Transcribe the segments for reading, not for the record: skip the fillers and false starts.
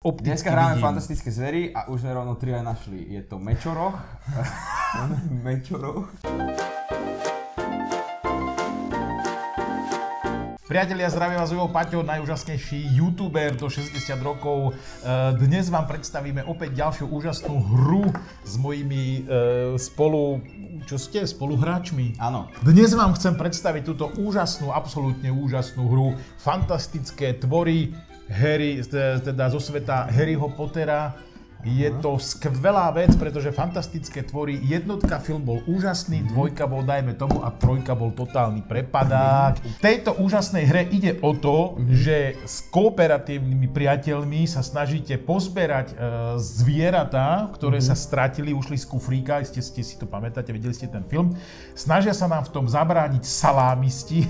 opticky Dneska hráme vidím. fantastické zvery a už sme rovno 3 aj našli. Je to mečoroch. Mečoroch. Priatelia, zdravím vás, Ivo Paťo, najúžasnejší youtuber do 60 rokov. Dnes vám predstavíme opäť ďalšiu úžasnú hru s mojimi spoluhráčmi. Áno. Dnes vám chcem predstaviť túto úžasnú, absolútne úžasnú hru. Fantastické tvory Harry, teda zo sveta Harryho Pottera. Je to skvelá vec, pretože fantastické tvory. Jednotka film bol úžasný, dvojka bol, dajme tomu, a trojka bol totálny prepadák. V tejto úžasnej hre ide o to, že s kooperatívnymi priateľmi sa snažíte pozberať zvieratá, ktoré sa stratili, ušli z kufríka, ste si to pamätáte, videli ste ten film. Snažia sa nám v tom zabrániť salámisti.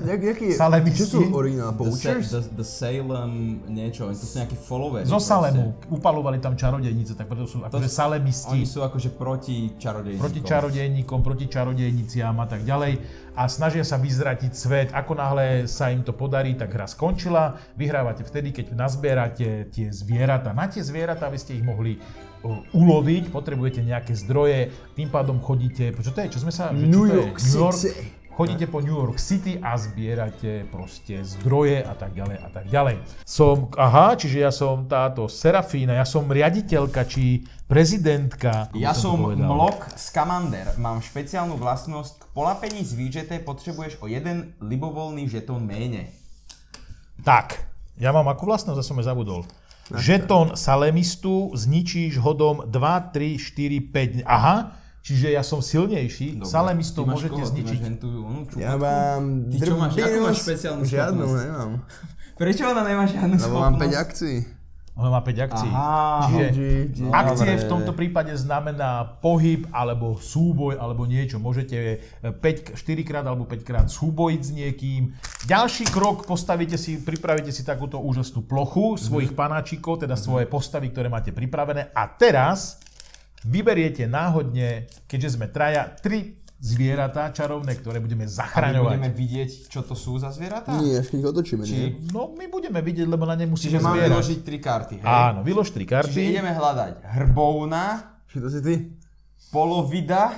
Čo sú originál poachers? The Salem niečo, to sú nejakí followers. Zo Salemu, upalovali tam čarodejnice, tak preto sú akože salemisti. Oni sú akože proti čarodejníkom. Proti čarodejníkom, proti čarodejniciam a tak ďalej. A snažia sa vyzratiť svet. Ako náhle sa im to podarí, tak hra skončila. Vyhrávate vtedy, keď nazbierate tie zvieratá. Na tie zvieratá, aby ste ich mohli uloviť, potrebujete nejaké zdroje. Tým pádom chodíte... Čo to je? Čo sme sa... New York City. Chodíte po New York City a zbierate proste zdroje a tak ďalej a tak ďalej. Čiže ja som táto Serafína, ja som riaditeľka či prezidentka. Ja som Mlok Scamander. Mám špeciálnu vlastnosť. K polapení zvířete potrebuješ o jeden libovoľný žetón méne. Tak, ja mám akú vlastnosť, ja som je zabudol. Žetón salemistu zničíš hodom 2, 3, 4, 5. Aha. Čiže ja som silnejší, salemistov môžete zničiť. Ja mám Akú máš špeciálnu schopnosť? Žiadnu nemám. Prečo ona nemá žiadnu schopnosť? Lebo mám 5 akcií. Ona má 5 akcií. Čiže akcie v tomto prípade znamená pohyb, alebo súboj, alebo niečo. Môžete 4 krát alebo 5 krát súbojiť s niekým. Ďalší krok, pripravíte si takúto úžasnú plochu svojich panáčikov, teda svoje postavy, ktoré máte pripravené. A teraz vyberiete náhodne, keďže sme traja, 3 zvieratá čarovné, ktoré budeme zachraňovať. A my budeme vidieť, čo to sú za zvieratá? Nie, ich otočíme, nie? No, my budeme vidieť, lebo na ne musíme Čiže máme zbierať. vyložiť 3 karty, hej? Áno, vylož 3 karty. Čiže ideme hľadať hrbovna, Čo to si ty? polovida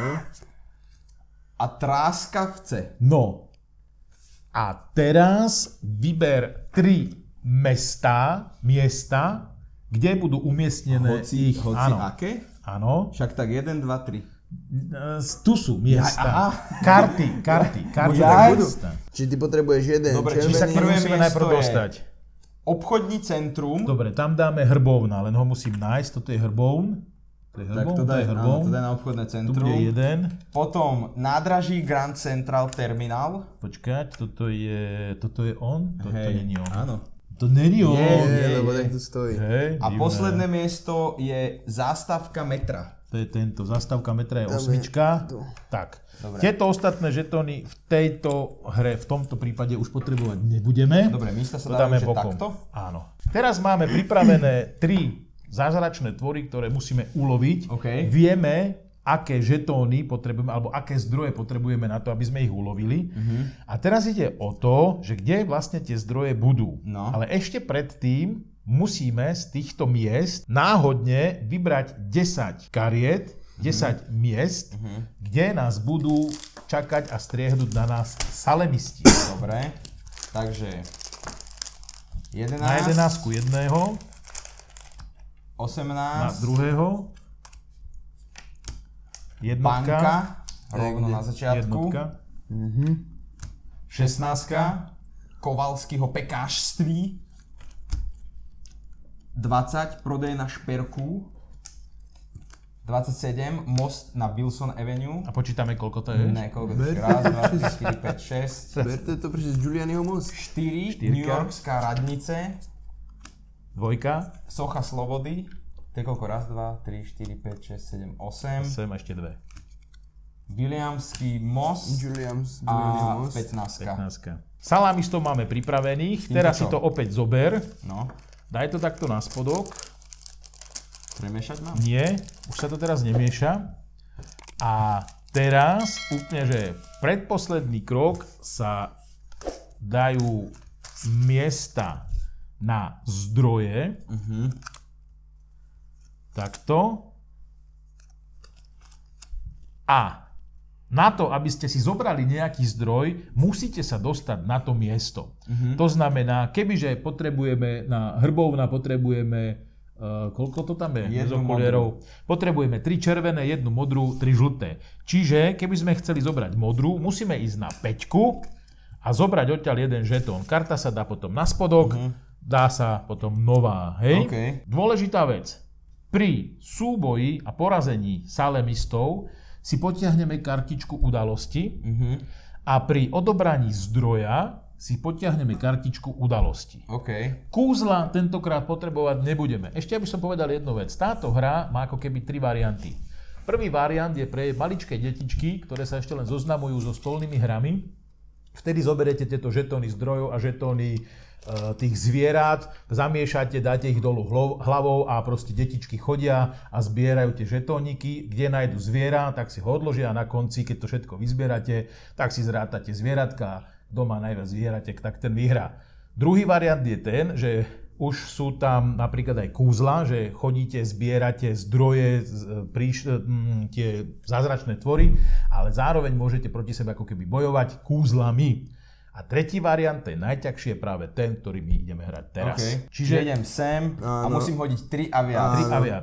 a tráskavce. No. A teraz vyber 3 miesta, kde budú umiestnené Hoci áno. aké? Áno. Však tak 1, 2, 3. Tu sú miesta. Karty. Miesta. Čiže ty potrebuješ jeden Dobre, Čiže sa červený. k nemu prvé musíme miesto najprv je- dostať. Obchodní centrum. Dobre, tam dáme hrbovna, len ho musím nájsť. Toto je hrbovn. To je Tak hrbovn, to daj, áno, hrbovn. to daj na obchodné Tu centrum. bude jeden. Potom nádraží Grand Central Terminal. Počkať, toto je on? To není on. Áno. To není on. Nie, lebo tak tu stojí. Hej, A divné. posledné miesto je zástavka metra. To je tento, zastávka metra je Dáme 8. tu. Tak, Dobre. tieto ostatné žetóny v tejto hre, v tomto prípade už potrebovať nebudeme. Dobre, místa sa To dávajú, dáme že bokom. takto? Áno. Teraz máme pripravené 3 zázračné tvory, ktoré musíme uloviť. OK. Vieme, aké žetóny potrebujeme, alebo aké zdroje potrebujeme na to, aby sme ich ulovili. A teraz ide o to, že kde vlastne tie zdroje budú. No. Ale ešte predtým musíme z týchto miest náhodne vybrať 10 kariet, 10 miest, kde nás budú čakať a striehnúť na nás salemisti. Dobre, takže 11, Na 11 jedného, 18, na druhého, jednotka, banka, rovno na začiatku, jednotka, 16, Kovalského pekářství, 20, prodej na šperku, 27, most na Wilson Avenue. a počítame, koľko to je? Ne, koľko to je? Raz, 2, 3, 4, 5, 6. Berte to přes Giulianiho most. 4, Štyrka. New Yorkská radnice, Dvojka, Socha Slobody. To je koľko? Raz, 2, 3, 4, 5, 6, 7, 8. 8 a ešte 2. Williamský most Giulianiho a most. 15. 15. Salamistov máme pripravených, teraz si čo? to opäť zober. No, Daj to takto na spodok. premiešať mám? Nie, už sa to teraz nemieša. A teraz úplne, že predposledný krok sa dajú miesta na zdroje. Takto. A na to, aby ste si zobrali nejaký zdroj, musíte sa dostať na to miesto. To znamená, kebyže potrebujeme na hrbovna, potrebujeme, koľko to tam je? Jednu modrú. Potrebujeme 3 červené, 1 modrú, 3 žlté. Čiže, keby sme chceli zobrať modrú, musíme ísť na 5 a zobrať odtiaľ jeden žetón. Karta sa dá potom na spodok, dá sa potom nová. Hej? Okay. Dôležitá vec. Pri súboji a porazení salemistov si potiahneme kartičku udalosti a pri odobraní zdroja si potiahneme kartičku udalosti. Okay. Kúzla tentokrát potrebovať nebudeme. Ešte aby som povedal jednu vec. Táto hra má ako keby 3 varianty. Prvý variant je pre maličké detičky, ktoré sa ešte len zoznamujú so stolnými hrami. Vtedy zoberiete tieto žetóny zdrojov a žetóny tých zvierat, zamiešate, dáte ich dolu hlavou a proste detičky chodia a zbierajú tie žetóniky, kde nájdu zviera, tak si ho odložia a na konci, keď to všetko vyzbierate, tak si zrátate zvieratka, kto má najviac zvieratek, tak ten vyhrá. Druhý variant je ten, že už sú tam napríklad aj kúzla, že chodíte, zbierate zdroje, tie zázračné tvory, ale zároveň môžete proti sebe ako keby bojovať kúzlami. A tretí variant, to je najťažšie, práve ten, ktorý my ideme hrať teraz. Okay. Čiže idem sem a musím hodiť 3 a viac. 3 a viac.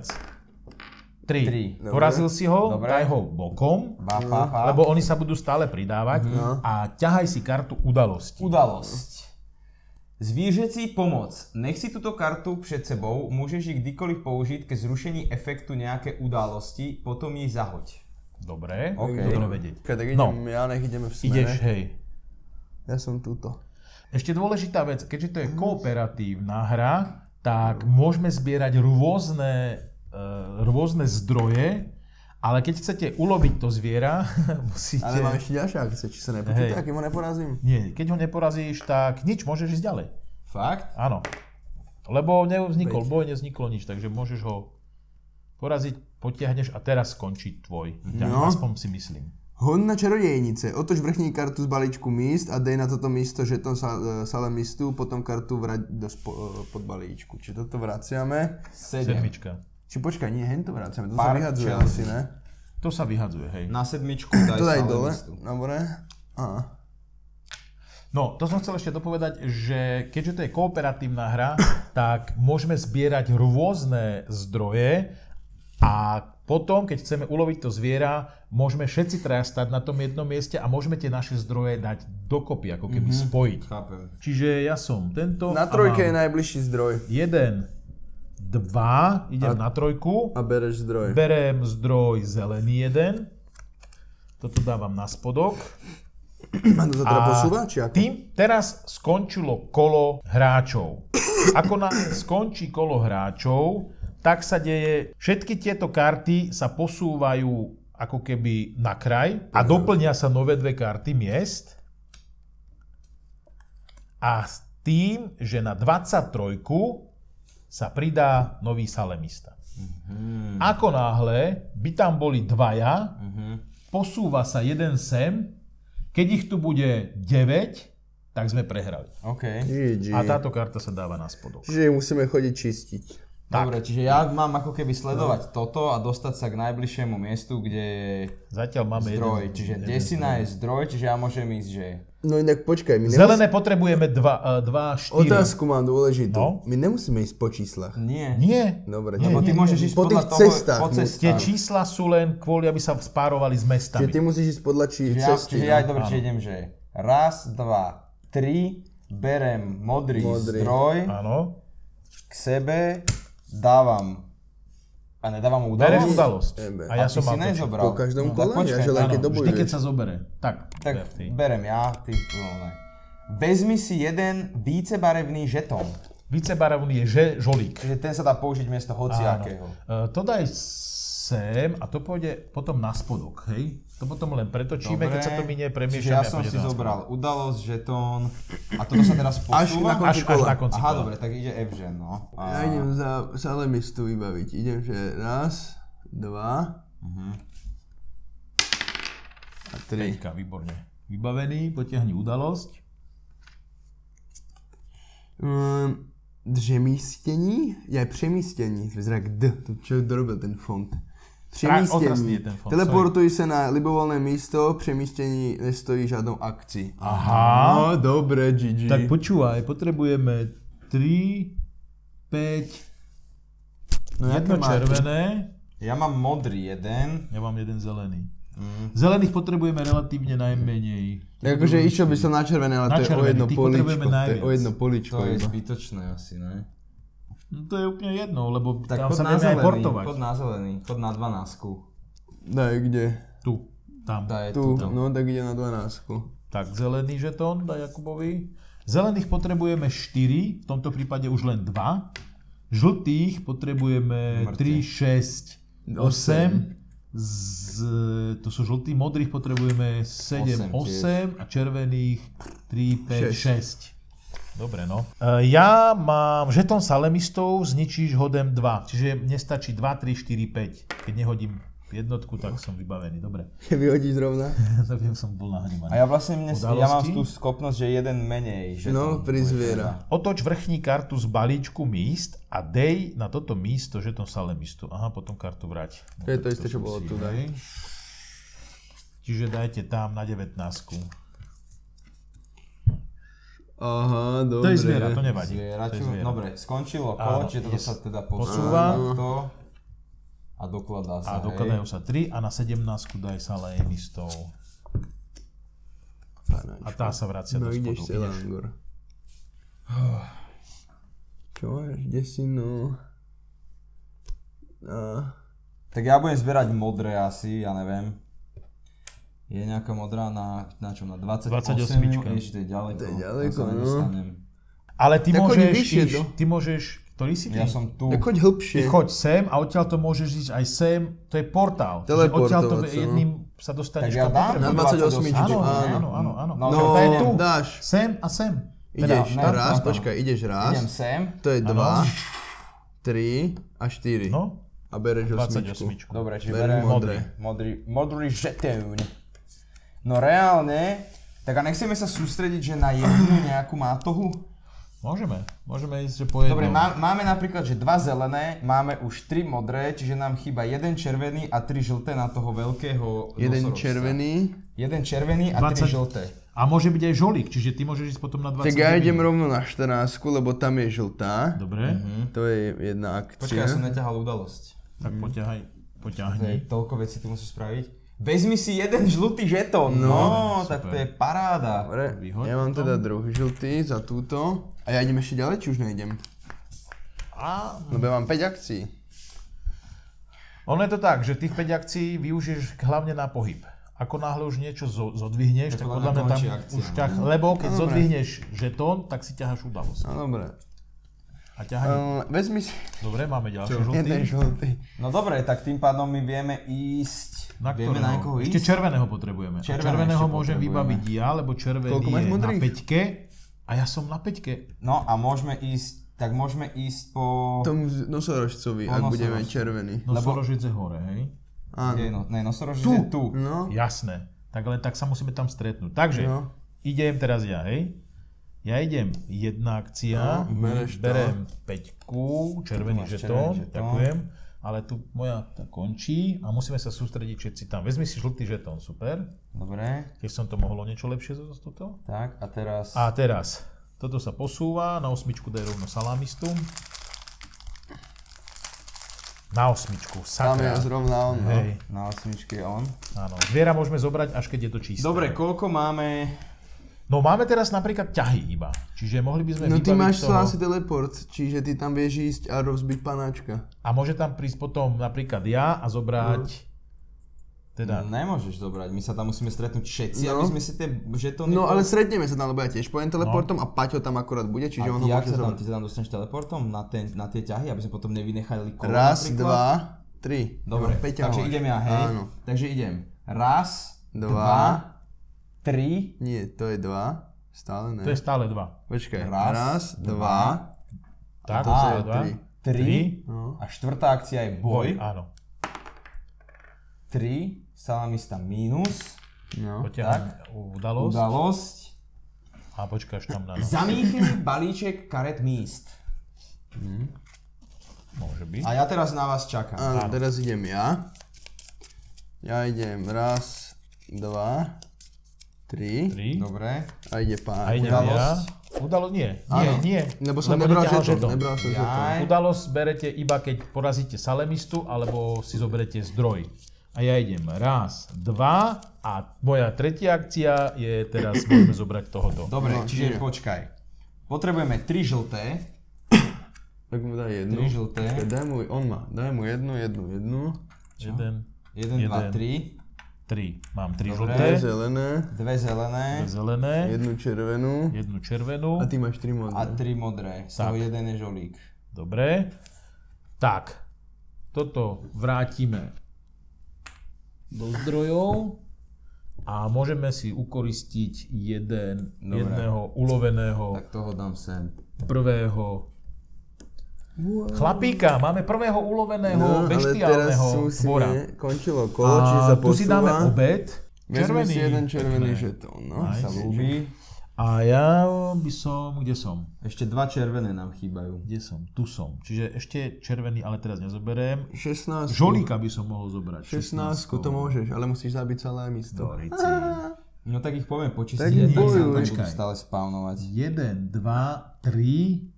3. Porazil si ho, dobre. daj ho bokom, lebo oni sa budú stále pridávať a ťahaj si kartu udalosti. Udalosť. Zvířecí pomoc. Nech si túto kartu před sebou, môžeš ji kdykoliv použiť ke zrušení efektu nejaké události, potom jej zahoď. Dobre, Okay. dobre vedieť. Tak idem, ja nech ideme v smere. Ideš, hej. Ja som túto. Ešte dôležitá vec, keďže to je kooperatívna hra, tak môžeme zbierať rôzne zdroje, ale keď chcete uloviť to zviera, musíte... Ale mám ešte ďalšie akcie, či sa nepočíta, akým ho neporazím? Nie, keď ho neporazíš, tak nič, môžeš ísť ďalej. Fakt? Áno. Lebo nevznikol boj, nevzniklo nič, takže môžeš ho poraziť, potiahneš a teraz skončí tvoj. No. Aspoň si myslím. Hon na čarodějnice. Otoč vrchní kartu z balíčku míst a dej na toto místo žeton salemistu, potom kartu vrať do pod balíčku. Či toto vraciame? 7. Či počkaj, nie, hen to vraciame, to Pár sa vyhadzuje čel. asi, ne? To sa vyhadzuje, hej. Na 7 daj To daj dole, salemistu. dobre. Aha. No, to som chcel ešte dopovedať, že keďže to je kooperatívna hra, tak môžeme zbierať rôzne zdroje a potom, keď chceme uloviť to zviera, môžeme všetci traja stať na tom jednom mieste a môžeme tie naše zdroje dať dokopy, ako keby spojiť. Chápem. Čiže ja som tento Na trojke je najbližší zdroj. 1, 2, idem na trojku, A bereš zdroj. berem zdroj zelený 1, toto dávam na spodok. A to sa teda posúva, či ako? Tým teraz skončilo kolo hráčov. Ako náhle skončí kolo hráčov, tak sa deje, všetky tieto karty sa posúvajú ako keby na kraj a doplnia sa nové 2 karty miest. A s tým, že na 23 sa pridá nový salemista. Ako náhle by tam boli 2, posúva sa jeden sem, keď ich tu bude 9, tak sme prehrali. OK. A táto karta sa dáva na spodok. Čiže musíme chodiť čistiť. Dobre, čiže ja mám ako keby sledovať toto a dostať sa k najbližšiemu miestu, kde je Zatiaľ máme zdroj. jeden. Čiže desina je zdroj, čiže ja môžem ísť, že... No inak počkaj, my Zelené potrebujeme 2, 4. Otázku mám dôležitú. No? My nemusíme ísť po číslach. Nie. Nie. Dobre, Lebo ty môžeš ísť po podľa tých toho, cestách po musíš. Tie cestách. čísla sú len kvôli, aby sa spárovali s mestami. Čiže ty musíš ísť podľa cesty. Čiže ja dobre, čiže idem, že raz, 2, 3, berem modrý zdroj Áno. k sebe, dávam a nedávam mu Bereš udalosť. udalosť. Ebe. A ja Ty som si mal točiť. nezobral. Po každom Tak kole? počkaj, Ja že len keď Áno, vždy, keď dobuješ. sa zobere. Tak Tak ber ty. berem ja, ty ne. Vezmi si jeden vícebarevný žetón. Vícebarevný je žolík. Čiže ten sa dá použiť miesto hociakého. To daj sem a to pôjde potom na spodok, hej? To potom len pretočíme, keď sa to minie, Čiže premiešame ja a som pôjde si to na zobral udalosť, žetón a toto sa teraz Až posúva? na spodok. Až na konci Aha, kola. dobre, tak ide Evžen, no. Ja idem za salemistu vybaviť. Idem, že raz, 2 a 3. Peťka, výborne. Vybavený, potiahni udalosť. Dřemístění? Je přemístění. Vyzerá jak D. To člověk dorobil ten font. Otrasný Přemístění. je ten font, Teleportuj se na libovolné místo, přemístění nestojí žádnou akci. Aha. No, dobré, GG. Tak počúvaj, potrebujeme 3, 5, No, jedno jaké máte? červené, Ja mám modrý jeden. ja mám jeden zelený. Zelených potrebujeme relatívne najmenej. Jakože išiel by som na červené, ale Na to je o červený, jedno tých políčko. potrebujeme To je najviac. o jedno políčko. To je iba. zbytočné asi, ne? No to je úplne jedno, lebo Tak tam chod sa na vieme aj zelený, portovať. chod na zelený, chod na 12. Daj, kde? Tu, tam. Daj Tu, tuto. no tak ide na 12. Tak zelený žetón daj Jakubovi. Zelených potrebujeme 4, v tomto prípade už len 2. Žltých potrebujeme 3, 6, 8. To sú žltí, modrých potrebujeme 7, 8 a červených 3, 5, 6. Dobre, no. Ja mám žetón salemistov, zničíš hodem 2, čiže mne stačí 2, 3, 4, 5. Keď nehodím jednotku, tak som vybavený, dobre. Vyhodíš zrovna? Viem, som bol nahnevaný. A ja vlastne ja mám Udalosti? tú schopnosť, že jeden menej. Že No, prizviera. Otoč vrchní kartu z balíčku míst a dej na toto místo žetón salemistu. Aha, potom kartu vrať. To je to isté, čo bolo tu, daj. Čiže dajte tam na 19. Aha, dobre. To je zviera, to nevadí. Zvieraču. To je zviera. Dobre, skončilo Áno, kolo, čiže toto yes. sa teda Posúva. To a dokladá sa. A dokladajú sa 3 a na 17 daj salemistov. A tá sa vracia No do ideš spodu. Selangor. Čo máš? Kde si no? Tak ja budem zbierať modré asi, ja neviem. Je nejaká modrá na čo? Na 28? 28. Ešte to je ďaleko. To je ďaleko, to sa no. nedostanem. Ale ty Tak choď môžeš vyššie, ísť, no. ty môžeš, ktorý si ty? Ja som tu. Tak choď hlbšie. Ty choď sem a odtiaľ to môžeš ísť aj sem, to je portál. Čiže Teleportovať odtiaľ to sa, no. jedným sa dostaneš Tak ja kam dám potrebuješ. Na 28. Áno, Áno. áno. No, To je tu, dáš. sem a sem. Ideš ne, raz, no, počkaj, ideš raz. Idem sem. To je 2, Áno. 3 a 4. No, A bereš 8. 28. Dobre, čiže Berem berem modrý žetón. No reálne, tak a nechceme sa sústrediť, že na jednu nejakú mátohu? Môžeme ísť, že po jednom. Dobre, máme napríklad, že 2 zelené, máme už 3 modré, čiže nám chýba 1 červený a 3 žlté na toho veľkého Jeden nosorožca. červený. 1 červený a 3 žlté. A môže byť aj žolík, čiže ty môžeš ísť potom na 20. Tak ja idem rovno na 14, lebo tam je žltá. Dobre, To je jedna akcia. Počkaj, ja som neťahal udalosť. tak poťahni. Toľko vecí tu musíš spraviť. Vezmi si jeden žlutý žetón. No, super. tak to je paráda. Dobre, Vyhoď ja mám potom. teda druhý žltý za túto. A ja idem ešte ďalej, či už nejdem? Lebo ja mám 5 akcií. Ono je to tak, že tých 5 akcií využiješ hlavne na pohyb. Ako náhle už niečo zodvihneš, Tak tak podľa podľa mňa mňa tam končí akcia, už no. lebo keď No, dobre. zodvihneš žetón, tak si ťaháš udalosť. No dobre. A ťahaj. Vezmi si Dobre, máme ďalší jeden žltý. žltý. No dobre, tak tým pádom my vieme ísť. Vieme na niekoho Ešte ísť? červeného potrebujeme. Červeného Červeného ešte môžem potrebujeme. vybaviť ja, lebo červený Koľko máš je na modrých? 5 a ja som na 5. No a môžeme ísť po... Tomu nosorožcovi, ak nosorožcu. budeme červený. No Sorožic je hore, hej? Áno. Nosorožec je tu. No. Jasné. Tak len tak sa musíme tam stretnúť. Takže, No. idem teraz ja, hej? Ja idem jedna akcia, bereš to. berem 5, červený máš žetón, červený žetón. ďakujem. Ale tu moja tá končí a musíme sa sústrediť všetci tam. Vezmi si žltý žetón, super. Dobre, Keď som to mohlo niečo lepšie z toto. tak a teraz... A teraz, toto sa posúva, na 8 daj rovno salamistu. Na 8, Tam je sakra. zrovna on, no. Hej, Na 8 je on. áno. Zviera môžeme zobrať, až keď je to čisté. Dobre, koľko máme... No máme teraz napríklad ťahy iba. Čiže mohli by sme No ty vybaviť máš toho... asi teleport, čiže ty tam vieš ísť a rozbiť panáčka. A môže tam prísť potom napríklad ja a zobrať... Teda... Nemôžeš zobrať, my sa tam musíme stretnúť všetci, No. aby sme si tie žetóny... No ale stretneme sa tam, lebo ja tiež pojem teleportom a Paťo tam akurát bude, čiže on ho jak môže sa tam, zobrať. ty sa tam dostaneš teleportom na tie ťahy, aby sme potom nevynechali kolo Raz, napríklad? 2, 3. Dobre, takže idem ja, hej? Áno. Takže idem. Raz, 2, 3, nie, to je 2, stále ne. To je stále 2. Počkaj, Raz, raz, 2, Tak, to to sú je 2. 3 No. a štvrtá akcia je boj. Áno. 3, salamista mínus, No. Potiahnem udalosť. udalosť. A počkáš tam na... Zamíchni balíček karet míst. Môže byť. A ja teraz na vás čakám. Áno, teraz idem ja. Ja idem raz, 2, 3. 3. Dobre. A ide pán. A idem ja. Udalosť nie. Áno. Nie. Lebo som Lebo nebral neťahal žeton. žeton. Nebral som žeton. Jaj. Udalosť berete iba keď porazíte salemistu, alebo si zoberete zdroj. A ja idem raz, 2 a moja tretia akcia je teraz môžeme zobrať tohoto. Dobre, No, čiže nie. počkaj. Potrebujeme 3 žlté. Tak mu daj jednu. 3 žlté. Daj mu jednu. 1, 1, 2, 3. 3. Mám 3 Dobre. žlté, Dve zelené, 2 zelené. 2 zelené, jednu červenú jednu červenú. a ty máš 3 modré. A 3 modré. Z toho jeden je žolík. Dobre. Tak, toto vrátime do zdrojov a môžeme si ukoristiť jedného uloveného Tak toho dám sem. prvého chlapíka. Máme prvého uloveného No, ale teraz beštiálneho tvora. končilo kolo, čiže sa A tu si dáme posúva. obed. Vezme si jeden červený Pekné. žetón, no. Nice. Sa ľúbi. A ja by som, kde som? Ešte 2 červené nám chýbajú. Kde som? Tu som. Čiže ešte červený, ale teraz nezoberiem. 16. Žolíka by som mohol zobrať. 16 to môžeš, ale musíš zabiť celé místo. Dorici. No tak ich poďme Tak počistiť, ich tak sa bojuj. tam budú Počkaj. stále spawnovať. 1, 2, 3,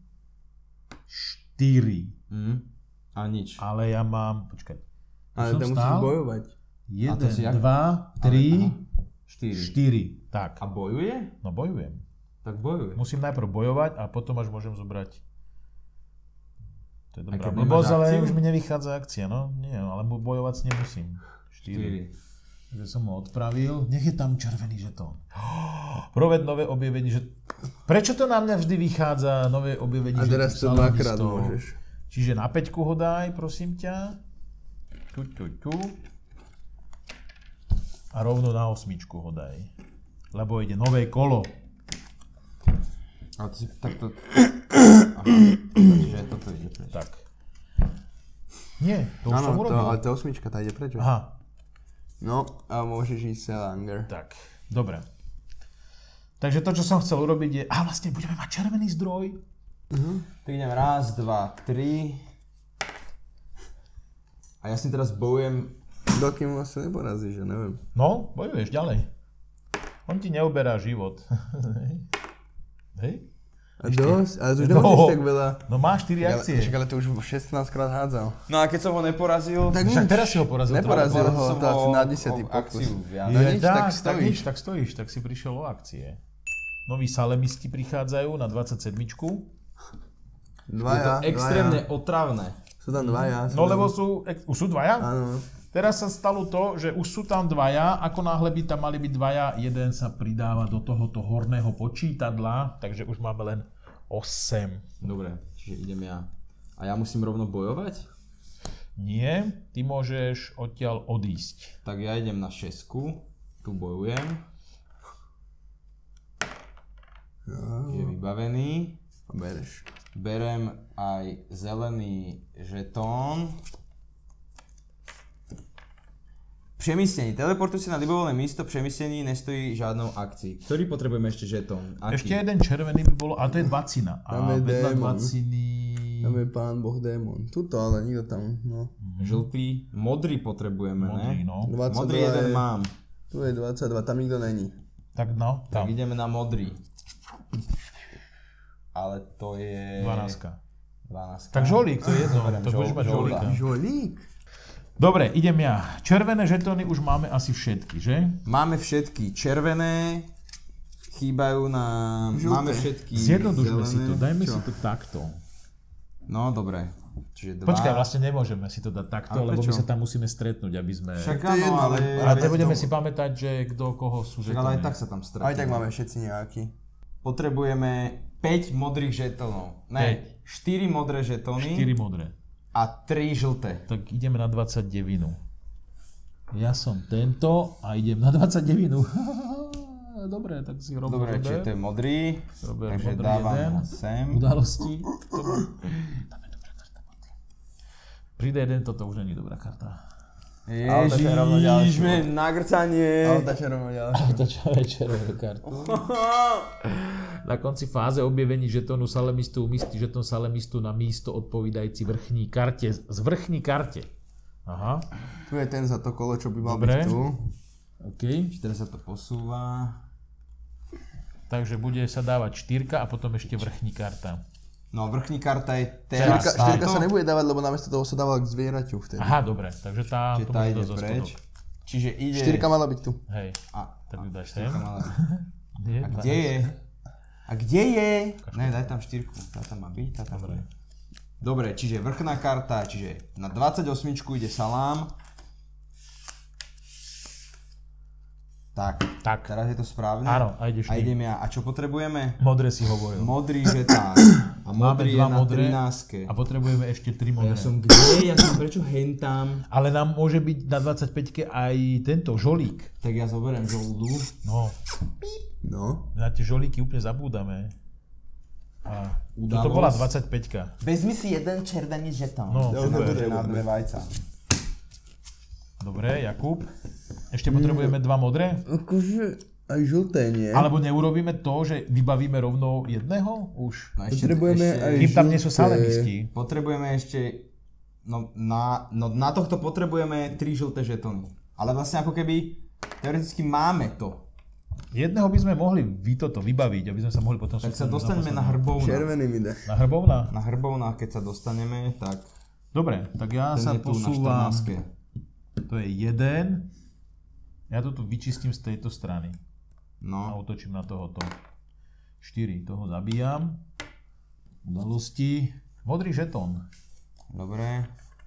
4. A nič. Ale ja mám, počkaj. Ale som tam musíš stál? bojovať. 1, to si jak? 2, 3, 4. 4. Tak. A bojuje? No bojujem. Tak bojuje. Musím najprv bojovať a potom až môžem zobrať. To je dobrá keď blbosť, nemáš ale akciu? už mi nevychádza akcia, no. Nie, ale bojovať si nemusím. 4. 4. Takže som ho odpravil. Nech je tam červený žetón. Proved nové objavenie, že... Prečo to na mňa vždy vychádza, nové objavenie A teraz to žetónu dvakrát salamistov? môžeš. Čiže na 5 ho daj, prosím ťa. Tu. A rovno na 8 ho daj. Lebo ide nové kolo. A ty si takto... Aha, takže toto ide preč. Tak. Nie, to už som Áno, urobil. ale tá osmička, tá ide prečo? Aha, No, a môžeš ísť Selanger. tak. Dobre. Takže to, čo som chcel urobiť je... A vlastne budeme mať červený zdroj. Tak idem raz, 2, 3. A ja s tým teraz bojujem. Dokým vlastne neporazíš, ja neviem. No, bojuješ ďalej. On ti neuberá život. Hej? A dosť? Ale to už No. nemôžeš tak veľa. No máš 4 akcie. Však ale to už 16 krát hádzal. No a keď som ho neporazil, Tak Však nič. teraz si ho porazil. Neporazil porazil ho, som to asi ho na o 10. pokus. akciu viac. No nič, tak stojíš. tak stojíš, tak si prišiel o akcie. Noví salemisti prichádzajú na 27. Je to Dvaja. extrémne otravné. Sú tam dvaja. No lebo už sú dvaja? Áno. Teraz sa stalo to, že už sú tam dvaja, ako náhle by tam mali byť dvaja, jeden sa pridáva do tohoto horného počítadla, takže už máme len 8. Dobre, čiže idem ja. A ja musím rovno bojovať? Nie, ty môžeš odtiaľ odísť. Tak ja idem na 6. Tu bojujem. Je vybavený. Bereš. Berem aj zelený žetón. Přemístení. Teleportuj sa na libovolné místo, přemístení nestojí žiadnou akcií. Ktorý potrebujeme ešte žetón? Aký? Ešte jeden červený by bolo, ale to je dvacina. Tam A je vedľa démon. dvaciny... Tam je pán boh démon. Tuto, ale nikto tam, no. Žltý, modrý potrebujeme, Modrý, ne? no. 22 Modrý jeden je, mám. Tu je 22, tam nikto není. Tak no, Tak tam. ideme na modrý. Ale to je... 12. 12. Tak žolík, to je jedno. Zoberiem To budeš mať žolíka. žolíka. Žolík. Dobre, idem ja. Červené žetóny už máme asi všetky, že? Máme všetky červené, chýbajú nám... Žlté. Máme všetky Zjednodušme si to, zelené. dajme Čo? si to takto. No, dobre. Čiže 2. Počkaj, vlastne nemôžeme si to dať takto, A lebo my prečo? sa tam musíme stretnúť, aby sme... Však To je áno, jedno, ale... Ale to bez budeme toho. si pamätať, že kto koho sú Však ale aj žetóny. tak sa tam stretneme. Aj tak máme všetci nejaký. Potrebujeme 5 modrých žetónov. Ne, 4 modré žetóny 4 modré. a 3 žlté. Tak ideme na 29. Ja som tento a idem na 29. Dobre, tak si robím. Dobre, čiže to je modrý. Robert Takže modrý dávam jeden. ho sem. Udalosti. Dáme dobrá karta. Príde jeden, toto už není dobrá karta. Ale to je rovno ďalšiu. Ježišme, nagrcanie. Ale tá červená ďalšia. To čo je červená karta. Na konci fáze objevení žetónu salemistu umístí žetón salemistu na místo odpovídající vrchní karte. Z vrchní karte. Aha. Tu je ten za to kolo, čo by mal Dobre. byť tu. OK. Teraz sa to posúva. Takže bude sa dávať 4 a potom ešte vrchní karta. No vrchní karta je teraz Štyrka sa nebude dávať, lebo namiesto toho sa dávala k zvieraťu vtedy. Aha, dobre. Takže tá, Čiže to tá bude ide dosť preč. spodok. Čiže ide... Štyrka mala byť tu. Hej. Tak ju dáš sem. Nie, A kde je? A kde je? Ne, daj tam 4. Tá tam má byť, tá tam bude. Dobre, čiže vrchná karta, čiže na 28 ide salám. Tak, teraz je to správne. Áno, a ideš A ty. idem ja. A čo potrebujeme? Modré si hovoril. Modrý žetán. A Máme modrý je dva na modré 13. a potrebujeme ešte 3 modré. Ja som kde? Ja som prečo hentam? Ale nám môže byť na 25-ke aj tento žolík. Tak ja zoberiem žoldu. No, No. na tie žolíky úplne zabúdame. A Udalosť. toto bola 25-ka. Vezmi si jeden červený žetón. No, To super. bude na 2 vajca. Dobre, Jakub. Ešte potrebujeme 2 modré? Akože aj žlté nie. Alebo neurobíme to, že vybavíme rovno jedného? Už. No ešte, Potrebujeme aj Kým tam nie sú žlté. salemisti. Potrebujeme ešte... No na tohto potrebujeme 3 žlté žetóny. Ale vlastne ako keby teoreticky máme to. Jedného by sme mohli vybaviť, aby sme sa mohli potom... Tak sa sústrediť dostaneme na posledného. hrbovna. Červený mi dá. Na hrbovna? Na hrbovna, keď sa dostaneme, tak Dobre, tak ja ten sa je tu posúvam. na 14. To je 1. Ja to tu vyčistím z tejto strany. A No, otočím na tohoto. 4, toho zabíjam. Udalosti. Modrý žetón. dobre.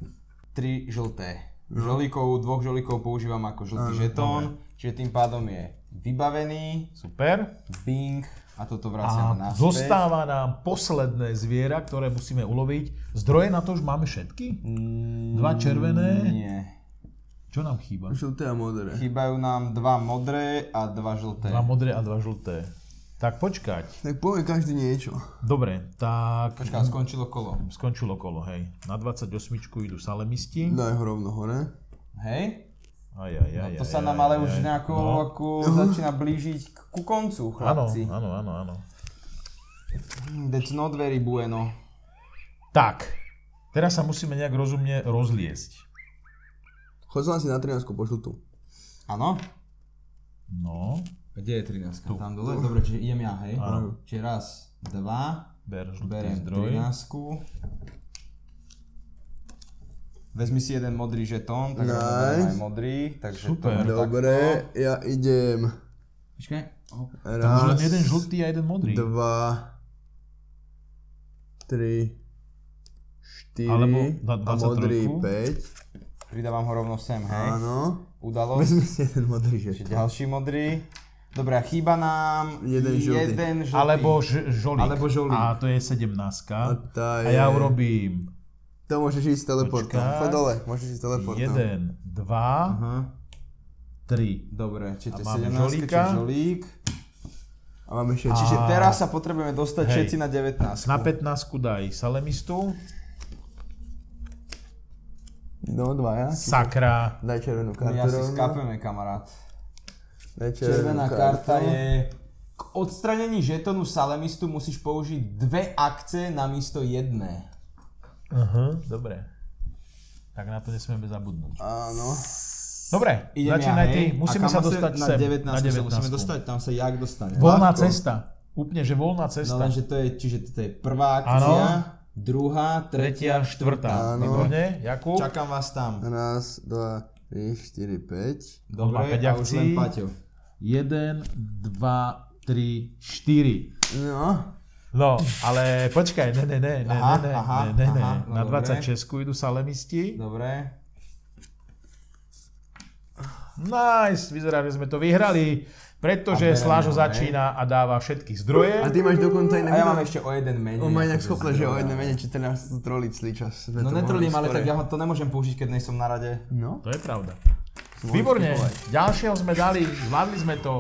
3 žlté. Žolíkov, 2 žolíkov používam ako žltý žetón, čiže tým pádom je vybavený. Super. Bing. A toto vraciame A naspäť. zostáva nám posledné zviera, ktoré musíme uloviť. Zdroje na to už máme všetky? 2 červené. Nie. Čo nám chýba? Žlté a modré. Chýbajú nám 2 modré a 2 žlté. 2 modré a 2 žlté. Tak počkať. Tak povie každý niečo. Dobre, tak Počká, skončilo kolo. skončilo kolo, hej. Na 28 idú salemisti. Daj ho rovno hore. Hej? Aj, To sa nám ale už nejako ako začína blížiť ku koncu, Áno, chlapci. áno. That's not very bueno. Tak, teraz sa musíme nejak rozumne rozliesť. Chod si na 13 pošlu tu. Áno? No, Kde je 13? Tam dole? Dobre, čiže idem ja, hej? Áno. Čiže raz, 2, žltý berem zdroj. 13. Vezmi si jeden modrý žetón, tak Nice. berem aj modrý. Takže Super. to mám Dobre, takto. ja idem. Počkaj. Tam už len Raz, jeden žltý a jeden modrý. 2, 3, 4 Alebo na a modrý 23. 5. Pridávam ho rovno sem, hej? Áno. Udalosť. Vezmi si jeden modrý Ešte žetón. ďalší modrý. Dobre, a chýba nám Jeden žltý. Alebo žolík. Alebo žolík. A to je 17. tá A je- ja urobím To môžeš ísť s teleportom. Počkaj. Choď dole, môžeš ísť s teleportom. 1, 2, Aha. 3. Dobre, čiže A máme 17, žolíka. čiže žolík. A máme ešte... Čiže teraz sa potrebujeme dostať Hej. všetci na 19. Na 15 daj salemistu. No, dvaja. Sakra. Daj červenú kartu Ja si rovno. skapeme, kamarát. Daj Červená kartu. karta je... K odstranení žetónu salemistu musíš použiť 2 akce namiesto jedné. Dobre. Tak na to nesmieme zabudnúť. Áno. Dobre, Idem začínaj ja, ty. hej. Musíme A sa kam dostať na sem. 19, Na sa 19. musíme dostať, tam sa jak dostane. Voľná Ľahko. cesta. Úplne, že voľná No cesta. lenže to je, čiže toto je prvá akcia, druhá, tretia, štvrtá. Áno. Výborne, Jakub. Čakám vás tam. Raz, 2, 3, 4, 5. On má Dobre, 5 a už len akcií. Paťo. 1, 2, 3, 4. No. No, ale počkaj, ne. Aha, no Na dobre. 26 idú salemisti. Dobre. Nice, vyzerá, že sme to vyhrali, pretože A bereme Slážo ho, začína a dáva všetky zdroje. A ty máš dokonca inak... A ja mám ešte o jeden menej. On má inak akože schopné, že o zdroja. jedné menej, či ten nás tu trolí celý čas. Sme No to netrolím, mohli ale tak skore. ja ho to nemôžem použiť, keď nejsom na rade. No. To je pravda. Výborne, ďalšieho sme dali, zvládli sme to.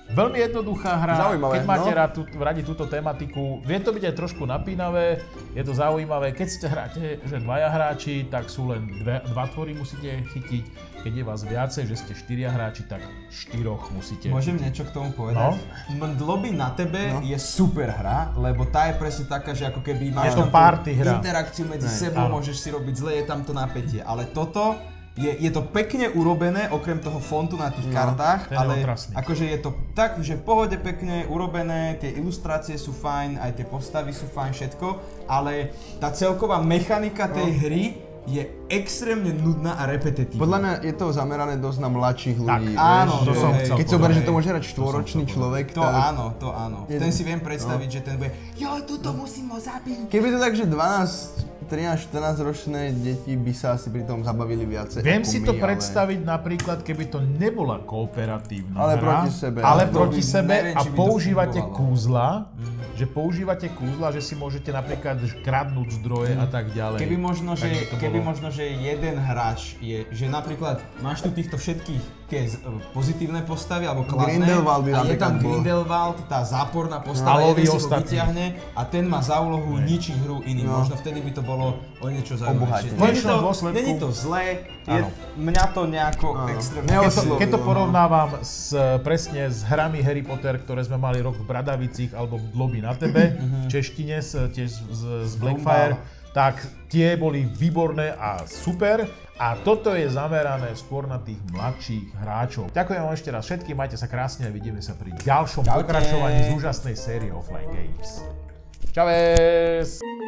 Veľmi jednoduchá hra, Zaujímavé, keď máte no. radi túto tematiku. Vie to byť aj trošku napínavé, je to zaujímavé. Keď ste hráte, že dvaja hráči, tak sú len dva tvory musíte chytiť. Keď je vás viacej, že ste 4 hráči, tak 4 musíte. Môžem niečo k tomu povedať? Mdloby na tebe je super hra, lebo tá je presne taká, že ako keby máš to tam party hra. interakciu medzi sebou, môžeš si robiť zle, je tam to napätie. Ale toto je to pekne urobené, okrem toho fontu na tých kartách, ten je ale otrasný. akože je to tak, že v pohode pekne urobené, tie ilustrácie sú fajn, aj tie postavy sú fajn, všetko, ale tá celková mechanika tej hry je extrémne nudná a repetitívna. Podľa mňa je to zamerané dosť na mladších ľudí. áno, vieš, to som chcel keď si oberieš, že to povedať. môže hrať 4-ročný človek, To tak... áno, to áno. Ten si viem predstaviť, že ten bude tuto musím ho zabiť. Keby to tak, že 12, 13, 14 ročné deti by sa asi pri tom zabavili viacej. Viem ako si my, to ale- predstaviť napríklad, keby to nebola kooperatívna Ale hra, proti sebe. ale To proti by- sebe neviem, a či by to používate fungovalo. kúzla, že si môžete napríklad kradnúť zdroje a tak ďalej. Keby možno, že bolo- jeden hráč je, že napríklad máš tu týchto všetkých tie pozitívne postavy alebo kladné Grindelwald by a je napríklad tam bol. Grindelwald, tá záporná postava, A jeden si ho ostatní. vyťahne a ten má za úlohu ničiť hru iným. Možno vtedy by to bolo o niečo zaujímavejšie. Obohatenie. V konečnom dôsledku- Není to zlé, Áno. mňa to nejako extrémne... Keď to porovnávam presne s hrami Harry Potter, ktoré sme mali rok v Bradavicích alebo Mdloby na tebe, v češtine tiež z Blackfire, tak tie boli výborné a super. A toto je zamerané skôr na tých mladších hráčov. Ďakujem vám ešte raz všetkým, majte sa krásne a vidíme sa pri ďalšom Čaute. pokračovaní z úžasnej série Offline Games. Čaves!